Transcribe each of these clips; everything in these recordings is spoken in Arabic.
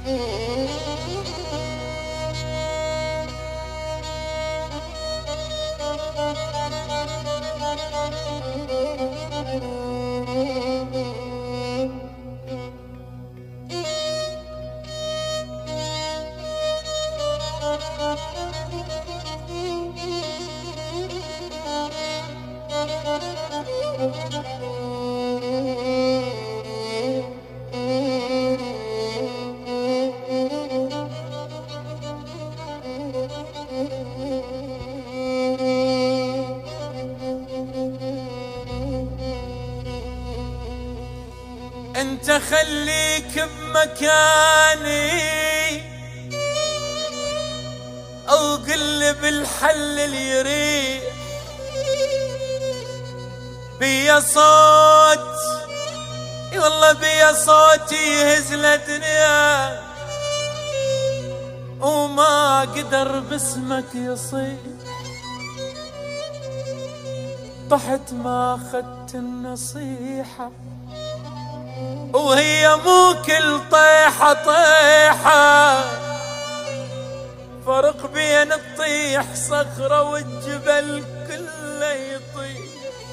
انت خليك بمكاني او قلب الحل اللي يريح بيا صوت، اي والله بيا صوت يهز الدنيا وما قدر باسمك يصيح. طحت ما اخذت النصيحة وهي مو كل طيحة طيحة، فرق بين تطيح صخرة والجبل كله يطيح.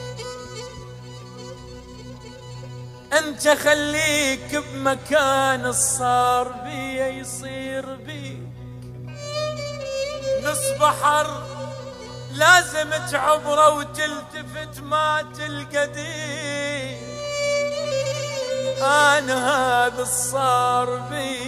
انت خليك بمكان الصار بيا يصير بيك نص بحر لازم تعبره وتلتفت ما تلقى. أنا هذا الصار بي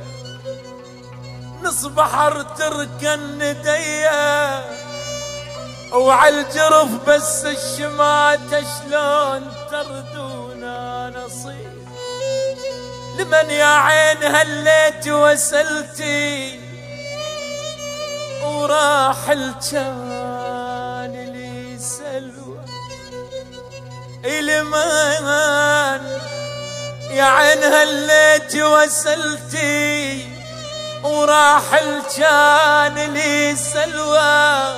نص بحر تركن نديا وعالجرف بس الشماتة شلون تردون نصيب. لمن يا عين هليت وسلتي وراح الجان لي سلوى. لمن يا عين هليت وسلتي وراح الجان لي سلوى.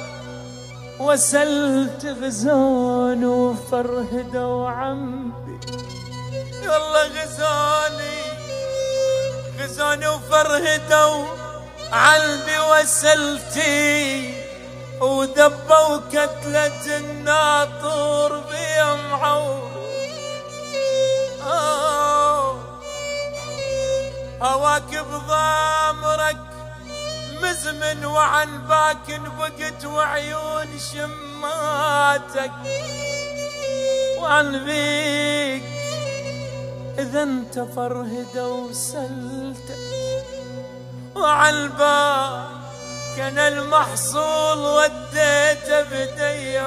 وسلت غزون وفرهدة وعمبي، والله غزوني وفرهدة وعلبي وسلتي ودبة وكتلة الناطور بيمعور. هواك بضامرك مزمن وعن باك بقت وعيون شماتك وعن بيك إذا انت فرهدة وسلتك وعالباب كان المحصول وديته بدي.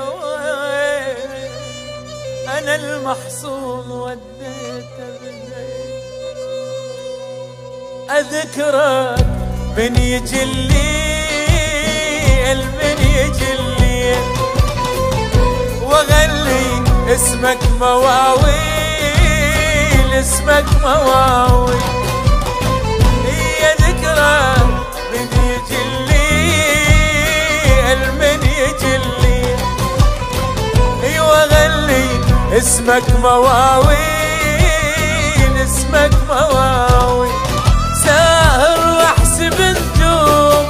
أنا المحصول وديته بدي. أذكرك من يجي الليل من يجي الليل وأغني اسمك مواويل اسمك مواويل. هي ذكرك من يجي الليل من يجي الليل وأغني اسمك مواويل اسمك مواويل. ساهر واحسب انتم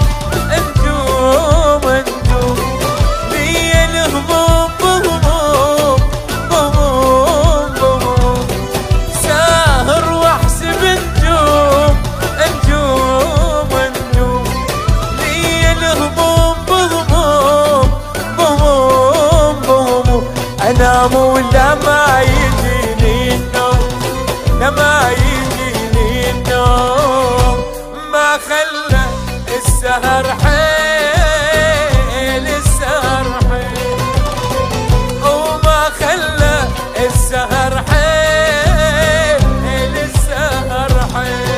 لي الهموم بهموم بهموم بهموم. ساهر واحسب انتم لي الهموم بهموم بهموم بهموم. انام ولا ما يجيني النوم لما يجيني النوم. ما خلى السهر حيل السهر حيل وما خلى السهر حيل السهر حيل.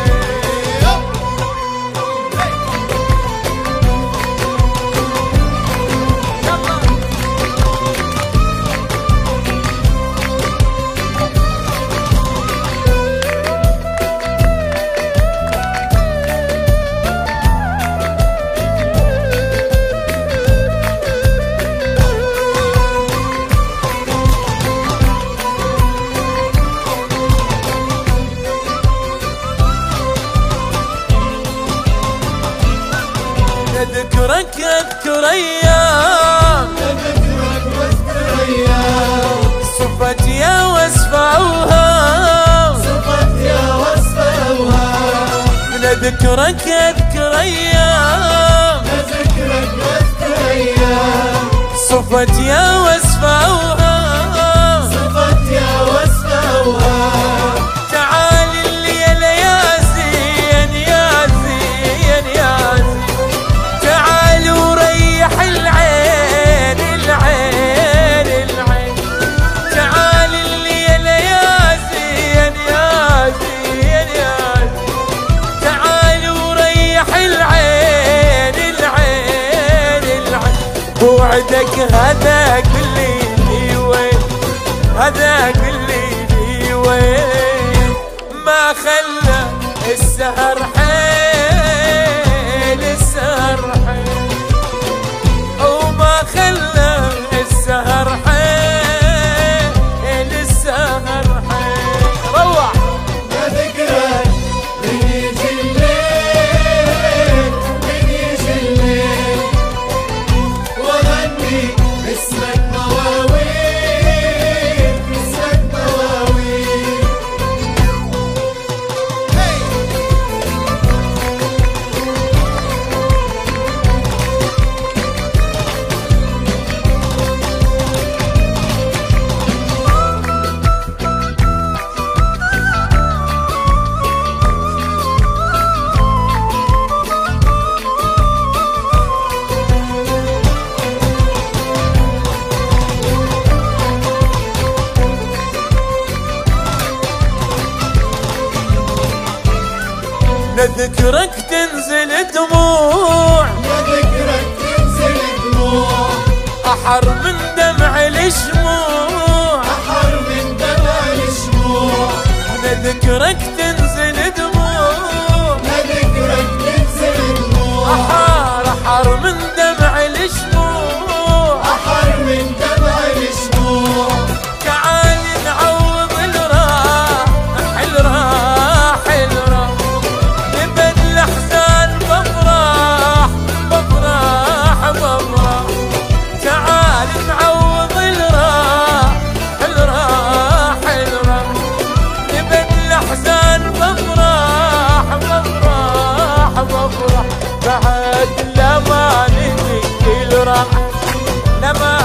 لذكرك اذكر ايام، لذكرك واذكر ايام، صفت يا وصف اوهام، صفت يا وصف اوهام. لذكرك اذكر ايام، لذكرك واذكر ايام، صفت يا وصف اوهام، صفت يا وصف اوهام. تعال الليل يا زين يا زين يا زين، تعال وريح العين العين العين، تعال الليل يا زين يا زين يا زين، تعال وريح العين العين العين. بوعدك هذاك اللي وين، هذاك اللي وين، ما خلى السهر حيل السهر حيل، وما خلى السهر حيل السهر حيل. روح لذكرك من يجي الليل، من يجي الليل، وغني اسمك مواويل، اسمك مواويل. لذكرك تنزل دموع، لذكرك تنزل دموع، أحر من دمع الشموع، أحر من دمع الشموع. لذكرك تنزل دموع، لذكرك تنزل دموع، أحر من دمع الشموع، أحر من دمع الشموع. تعال نعوض الراح الراح الراح، نبد الأحزان بفرح بفرح بفرح، تعال نعوض الراح الراح الراح، نبد الأحزان بفرح بفرح بفرح. بعد لا ما نجي الراح، لا ما